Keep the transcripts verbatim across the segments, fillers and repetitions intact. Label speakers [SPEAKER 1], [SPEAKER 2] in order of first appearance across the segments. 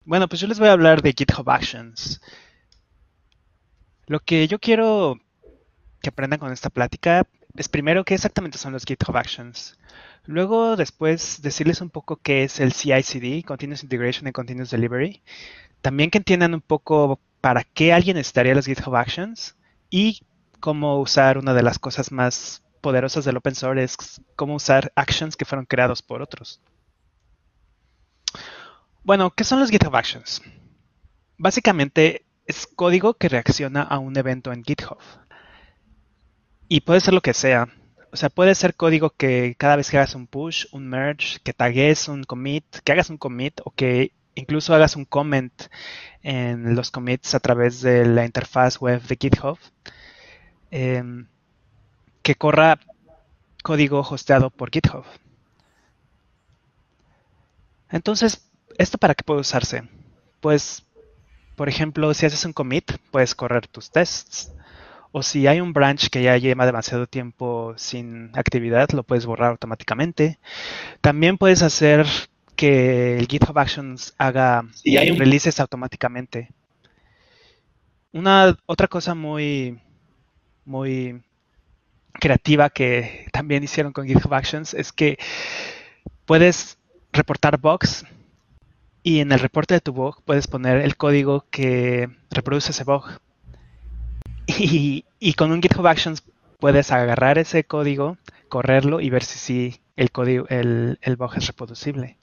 [SPEAKER 1] Bueno, pues yo les voy a hablar de GitHub Actions. Lo que yo quiero que aprendan con esta plática es primero qué exactamente son los GitHub Actions. Luego, después, decirles un poco qué es el C I C D, Continuous Integration and Continuous Delivery. También que entiendan un poco para qué alguien necesitaría los GitHub Actions y cómo usar una de las cosas más poderosas del open source es cómo usar actions que fueron creados por otros. Bueno, ¿qué son los GitHub Actions? Básicamente es código que reacciona a un evento en GitHub. Y puede ser lo que sea. O sea, puede ser código que cada vez que hagas un push, un merge, que tagues un commit, que hagas un commit o que incluso hagas un comment en los commits a través de la interfaz web de GitHub, eh, que corra código hosteado por GitHub. Entonces, ¿esto para qué puede usarse? Pues, por ejemplo, si haces un commit, puedes correr tus tests. O si hay un branch que ya lleva demasiado tiempo sin actividad, lo puedes borrar automáticamente. También puedes hacer que el GitHub Actions haga
[SPEAKER 2] Sí, hay un...
[SPEAKER 1] releases automáticamente. Una otra cosa muy, muy creativa que también hicieron con GitHub Actions es que puedes reportar bugs y en el reporte de tu bug puedes poner el código que reproduce ese bug. Y, y con un GitHub Actions puedes agarrar ese código, correrlo y ver si sí el código, el, el bug es reproducible.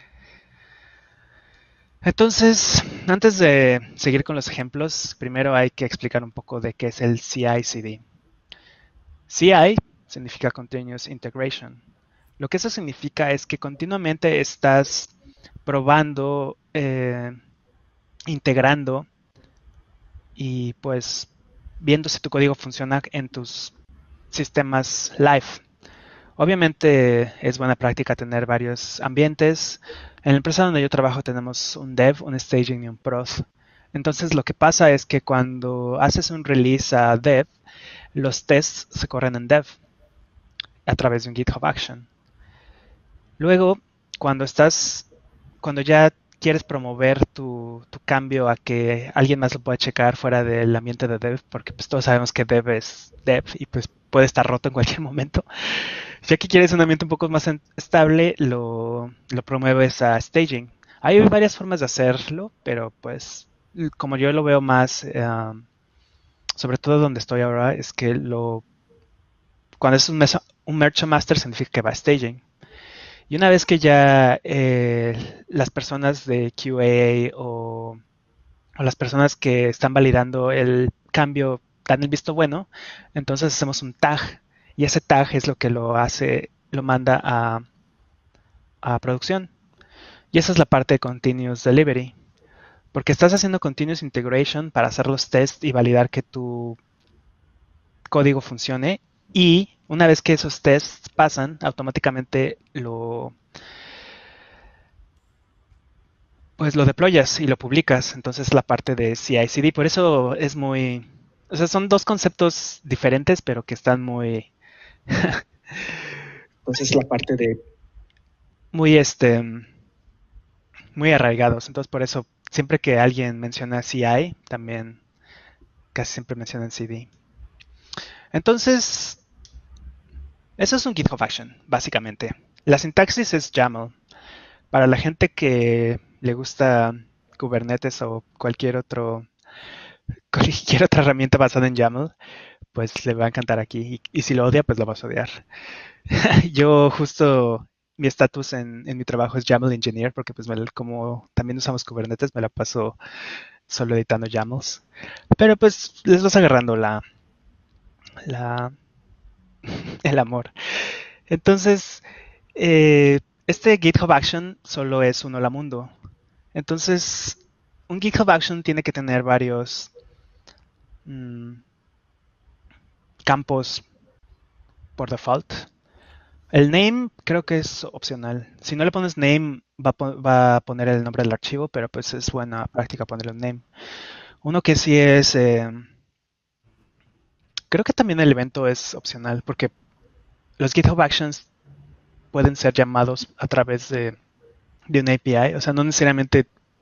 [SPEAKER 1] Entonces, antes de seguir con los ejemplos, primero hay que explicar un poco de qué es el C I C D. C I significa Continuous Integration. Lo que eso significa es que continuamente estás probando, eh, integrando y pues viendo si tu código funciona en tus sistemas live. Obviamente es buena práctica tener varios ambientes. En la empresa donde yo trabajo tenemos un dev, un staging y un prod. Entonces lo que pasa es que cuando haces un release a dev, los tests se corren en dev a través de un GitHub Action. Luego, cuando estás, cuando ya quieres promover tu, tu cambio a que alguien más lo pueda checar fuera del ambiente de dev, porque pues todos sabemos que dev es dev y pues puede estar roto en cualquier momento. Ya que quieres un ambiente un poco más estable, lo, lo promueves a staging. Hay varias formas de hacerlo, pero pues como yo lo veo más, eh, sobre todo donde estoy ahora, es que lo cuando es un, mesa, un merge master significa que va a staging. Y una vez que ya eh, las personas de Q A o, o las personas que están validando el cambio dan el visto bueno, entonces hacemos un tag. Y ese tag es lo que lo hace, lo manda a, a producción. Y esa es la parte de Continuous Delivery. Porque estás haciendo Continuous Integration para hacer los tests y validar que tu código funcione. Y una vez que esos tests pasan, automáticamente lo, pues lo deployas y lo publicas. Entonces la parte de C I C D. Por eso es muy... O sea, son dos conceptos diferentes, pero que están muy...
[SPEAKER 2] Entonces la parte de...
[SPEAKER 1] muy este muy arraigados. Entonces por eso siempre que alguien menciona C I, también casi siempre mencionan C D. Entonces, eso es un GitHub Action, básicamente. La sintaxis es YAML. Para la gente que le gusta Kubernetes o cualquier otro cualquier otra herramienta basada en YAML, pues le va a encantar aquí. Y, y si lo odia, pues lo vas a odiar. Yo justo mi estatus en, en, mi trabajo es YAML Engineer, porque pues me, como también usamos Kubernetes, me la paso solo editando YAMLs. Pero pues les vas agarrando la, la el amor. Entonces, eh, este GitHub Action solo es un hola mundo. Entonces, un GitHub Action tiene que tener varios mmm, campos por default. El name creo que es opcional. Si no le pones name, va a, va a poner el nombre del archivo, pero pues es buena práctica ponerle un name. Uno que sí es... Eh, creo que también el evento es opcional, porque los GitHub Actions pueden ser llamados a través de, de una A P I. O sea, no necesariamente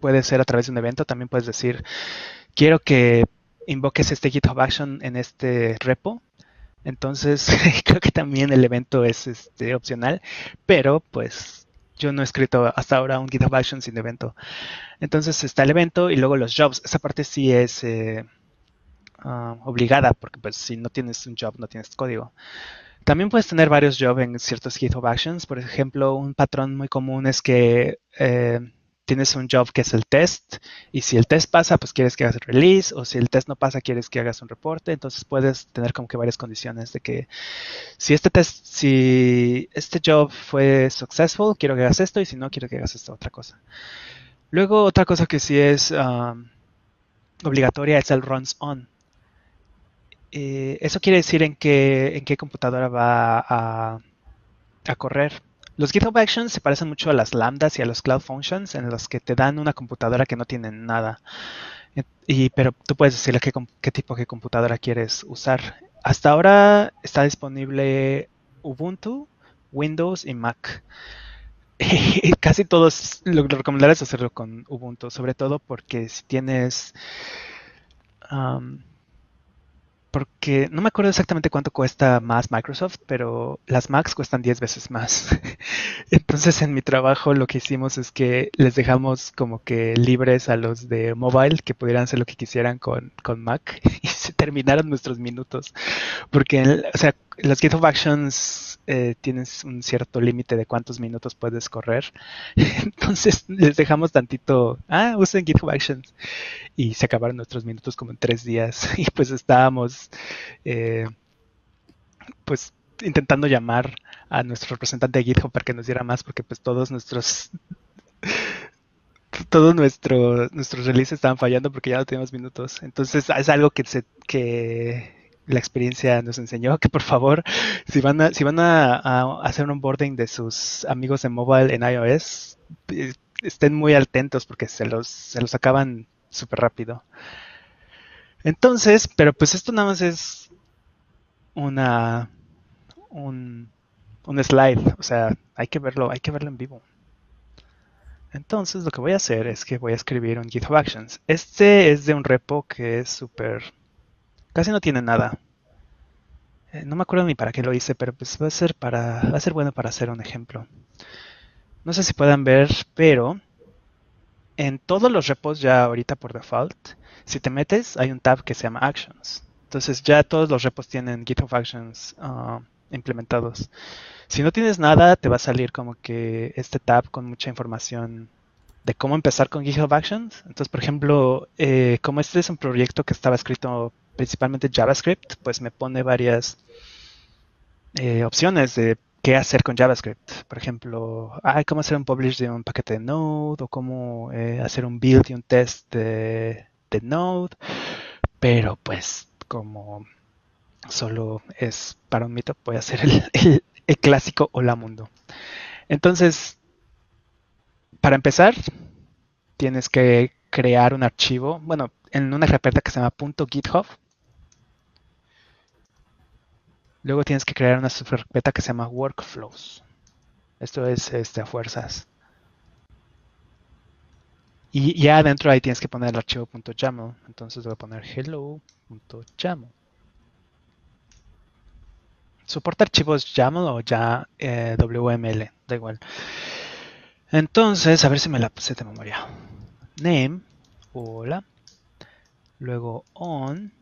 [SPEAKER 1] puede ser a través de un evento. También puedes decir, quiero que invoques este GitHub Action en este repo. Entonces, creo que también el evento es este, opcional, pero pues yo no he escrito hasta ahora un GitHub Action sin evento. Entonces está el evento y luego los jobs. Esa parte sí es eh, uh, obligada, porque pues si no tienes un job no tienes código. También puedes tener varios jobs en ciertos GitHub Actions. Por ejemplo, un patrón muy común es que eh, tienes un job que es el test, y si el test pasa, pues quieres que hagas el release, o si el test no pasa, quieres que hagas un reporte. Entonces puedes tener como que varias condiciones de que si este test, si este job fue successful, quiero que hagas esto, y si no, quiero que hagas esta otra cosa. Luego, otra cosa que sí es um, obligatoria es el runs on. Eh, eso quiere decir en qué, en qué computadora va a, a correr. Los GitHub Actions se parecen mucho a las lambdas y a los Cloud Functions, en los que te dan una computadora que no tiene nada. Y, pero tú puedes decirle qué, qué tipo de computadora quieres usar. Hasta ahora está disponible Ubuntu, Windows y Mac. Y casi todos lo, lo recomendaría es hacerlo con Ubuntu, sobre todo porque si tienes... Um, porque no me acuerdo exactamente cuánto cuesta más Microsoft, pero las Macs cuestan diez veces más. Entonces en mi trabajo lo que hicimos es que les dejamos como que libres a los de mobile que pudieran hacer lo que quisieran con, con Mac, y se terminaron nuestros minutos. Porque, o sea, las GitHub Actions eh, tienes un cierto límite de cuántos minutos puedes correr. Entonces les dejamos tantito, ah, usen GitHub Actions. Y se acabaron nuestros minutos como en tres días. Y pues estábamos, eh, pues, intentando llamar a nuestro representante de GitHub para que nos diera más, porque pues todos nuestros todos nuestro, nuestros releases estaban fallando porque ya no teníamos minutos. Entonces es algo que se que la experiencia nos enseñó, que por favor, si van a, si van a, a hacer un onboarding de sus amigos de mobile en iOS, eh, estén muy atentos porque se los, se los acaban súper rápido. Entonces, pero pues esto nada más es una un, un slide, o sea, hay que verlo, hay que verlo en vivo. Entonces lo que voy a hacer es que voy a escribir un GitHub Actions. Este es de un repo que es súper... casi no tiene nada. Eh, no me acuerdo ni para qué lo hice, pero pues va a ser para, va a ser bueno para hacer un ejemplo. No sé si puedan ver, pero en todos los repos ya ahorita por default, si te metes hay un tab que se llama Actions. Entonces ya todos los repos tienen GitHub Actions uh, implementados. Si no tienes nada, te va a salir como que este tab con mucha información de cómo empezar con GitHub Actions. Entonces, por ejemplo, eh, como este es un proyecto que estaba escrito principalmente JavaScript, pues me pone varias eh, opciones de qué hacer con JavaScript. Por ejemplo, ah, cómo hacer un publish de un paquete de Node, o cómo eh, hacer un build y un test de, de Node. Pero pues como solo es para un meetup, voy a hacer el, el, el clásico hola mundo. Entonces, para empezar, tienes que crear un archivo, bueno, en una carpeta que se llama .github. Luego tienes que crear una subcarpeta que se llama workflows. Esto es este, a fuerzas. Y ya adentro ahí tienes que poner el archivo .yaml. Entonces voy a poner hello.yaml. Soporta archivos YAML o ya eh, W M L, da igual. Entonces, a ver si me la puse de memoria. Name, hola. Luego on,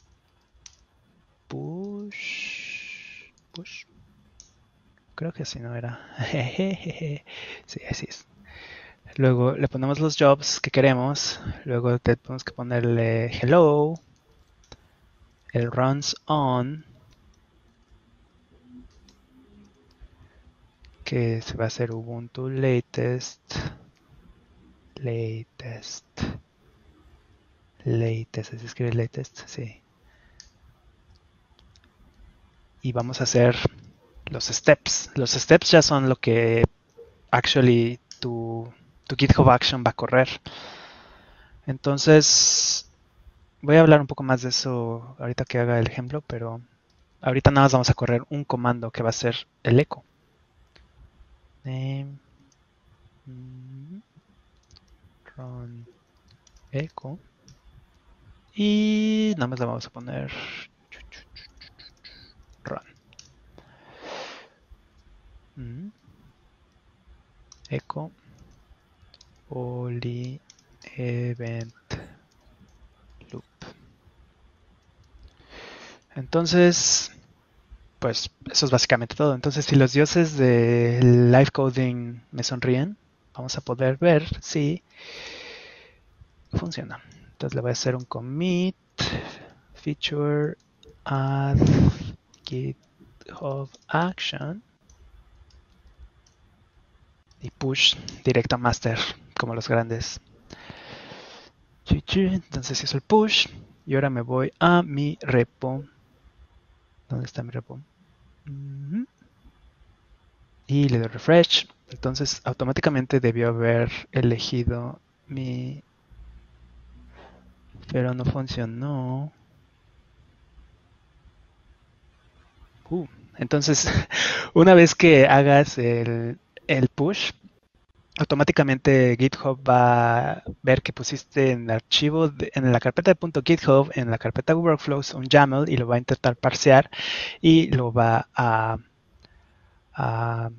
[SPEAKER 1] push, push. Creo que así no era. Sí, así es. Luego le ponemos los jobs que queremos. Luego tenemos que ponerle hello, el runs on, que se va a hacer Ubuntu latest, latest, latest, ¿se escribe latest? Sí. Y vamos a hacer los steps. Los steps ya son lo que actually tu, tu GitHub Action va a correr. Entonces, voy a hablar un poco más de eso ahorita que haga el ejemplo, pero ahorita nada más vamos a correr un comando que va a ser el echo. Name, run echo y nada más le vamos a poner run. Mm. Echo poly event loop. Entonces, pues eso es básicamente todo. Entonces, si los dioses de live coding me sonríen, vamos a poder ver si funciona. Entonces le voy a hacer un commit feature add GitHub action y push directo a master como los grandes. Entonces hizo el push y ahora me voy a mi repo. ¿Dónde está mi repo? Y le doy refresh. Entonces automáticamente debió haber elegido mi... Pero no funcionó. Uh, entonces, una vez que hagas el, el push, automáticamente GitHub va a ver que pusiste en el archivo, de, en la carpeta de .github, en la carpeta de workflows, un YAML y lo va a intentar parsear y lo va a, a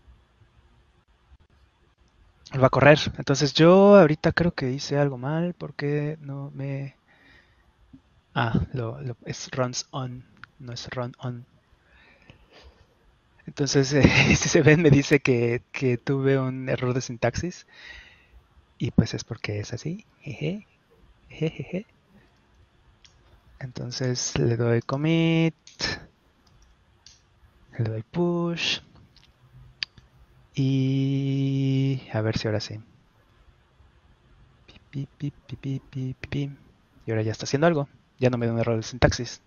[SPEAKER 1] lo va a correr. Entonces yo ahorita creo que hice algo mal porque no me... Ah, lo, lo, es runs on, no es run on. Entonces, eh, si se ven, me dice que, que tuve un error de sintaxis. Y pues es porque es así. Jeje, jejeje. Entonces le doy commit. Le doy push. Y a ver si ahora sí. Pi, pi, pi, pi, pi, pi, pi. Y ahora ya está haciendo algo. Ya no me da un error de sintaxis.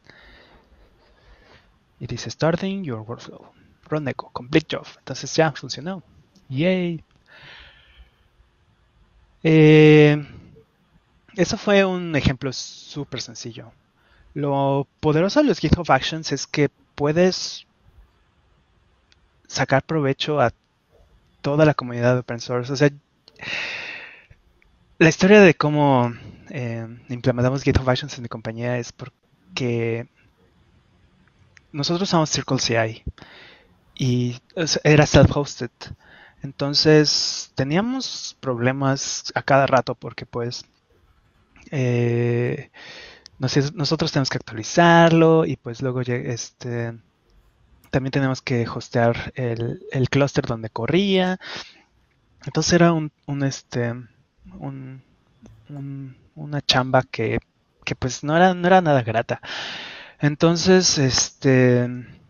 [SPEAKER 1] Y dice starting your workflow. Run echo, complete job. Entonces ya funcionó. Yay. Eh, eso fue un ejemplo súper sencillo. Lo poderoso de los GitHub Actions es que puedes sacar provecho a toda la comunidad de open source. O sea, la historia de cómo eh, implementamos GitHub Actions en mi compañía es porque nosotros usamos Circle C I y o sea, era self-hosted. Entonces teníamos problemas a cada rato porque pues eh, nosotros tenemos que actualizarlo y pues luego este, también tenemos que hostear el, el clúster donde corría. Entonces era un, un este un, un, una chamba que, que pues no era, no era nada grata. Entonces, este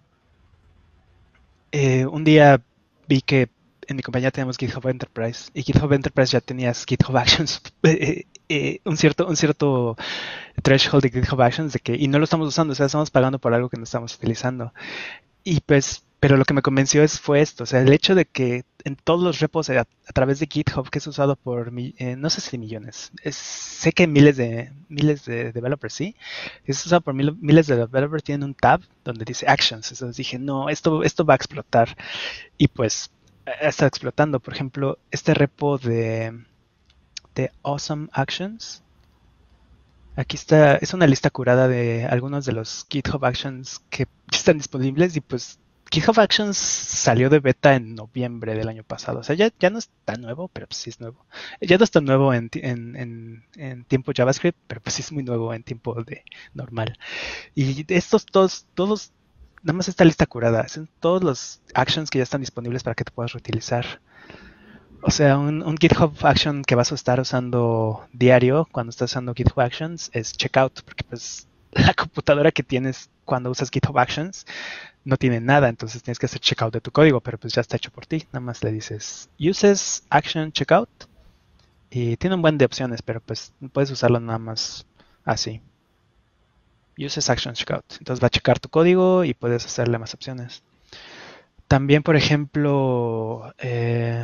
[SPEAKER 1] eh, un día vi que en mi compañía tenemos GitHub Enterprise y GitHub Enterprise ya tenías GitHub Actions, eh, eh, un cierto un cierto threshold de GitHub Actions de que y no lo estamos usando, o sea, estamos pagando por algo que no estamos utilizando. Y pues, pero lo que me convenció es, fue esto, o sea, el hecho de que en todos los repos a, a través de GitHub, que es usado por, eh, no sé si millones, es, sé que miles de miles de developers, sí, es usado por mil, miles de developers, tienen un tab donde dice Actions, entonces dije, no, esto, esto va a explotar, y pues, está explotando. Por ejemplo, este repo de, de Awesome Actions, aquí está, es una lista curada de algunos de los GitHub Actions que están disponibles y pues GitHub Actions salió de beta en noviembre del año pasado. O sea, ya, ya no es tan nuevo, pero pues sí es nuevo. Ya no es tan nuevo en, en, en, en tiempo JavaScript, pero pues sí es muy nuevo en tiempo de normal. Y estos todos, todos, nada más esta lista curada, son todos los actions que ya están disponibles para que te puedas reutilizar. O sea, un, un GitHub Action que vas a estar usando diario cuando estás usando GitHub Actions es checkout, porque pues la computadora que tienes cuando usas GitHub Actions no tiene nada, entonces tienes que hacer checkout de tu código, pero pues ya está hecho por ti. Nada más le dices uses action checkout y tiene un buen de opciones, pero pues puedes usarlo nada más así. Uses action checkout. Entonces va a checar tu código y puedes hacerle más opciones. También, por ejemplo, eh,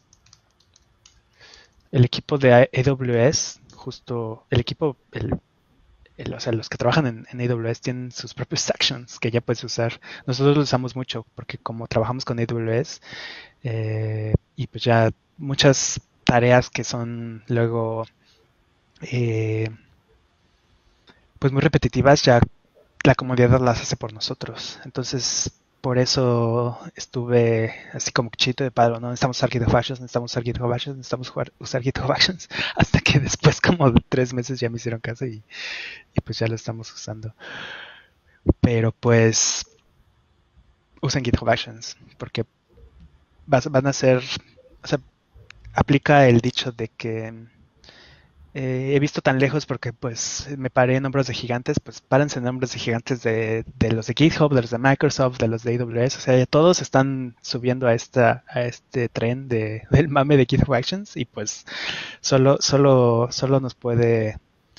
[SPEAKER 1] el equipo de A W S, justo el equipo, el, el, o sea, los que trabajan en, en A W S tienen sus propios actions que ya puedes usar. Nosotros los usamos mucho porque como trabajamos con A W S eh, y pues ya muchas tareas que son luego eh, pues muy repetitivas, ya la comunidad las hace por nosotros. Entonces, por eso estuve así como chito de padre, no necesitamos usar GitHub Actions, necesitamos usar GitHub Actions, necesitamos jugar- usar GitHub Actions, hasta que después como de tres meses ya me hicieron caso y, y pues ya lo estamos usando. Pero pues usen GitHub Actions, porque vas- van a ser, o sea, aplica el dicho de que eh, he visto tan lejos porque pues me paré en hombros de gigantes, pues párense en hombros de gigantes de, de los de GitHub, de los de Microsoft, de los de A W S, o sea, ya todos están subiendo a esta, a este tren de, del mame de GitHub Actions y pues solo, solo, solo nos puede,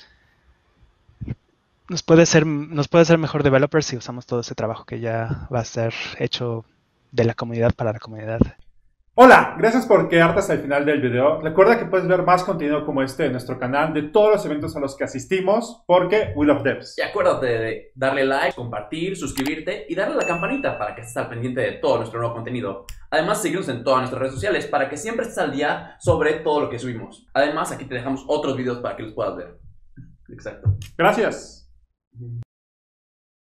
[SPEAKER 1] nos puede ser, nos puede ser mejor developers si usamos todo ese trabajo que ya va a ser hecho de la comunidad para la comunidad.
[SPEAKER 2] Hola, gracias por quedarte hasta el final del video. Recuerda que puedes ver más contenido como este en nuestro canal de todos los eventos a los que asistimos porque we love devs.
[SPEAKER 3] Y acuérdate de darle like, compartir, suscribirte y darle a la campanita para que estés al pendiente de todo nuestro nuevo contenido. Además, seguirnos en todas nuestras redes sociales para que siempre estés al día sobre todo lo que subimos. Además, aquí te dejamos otros videos para que los puedas ver. Exacto.
[SPEAKER 2] Gracias.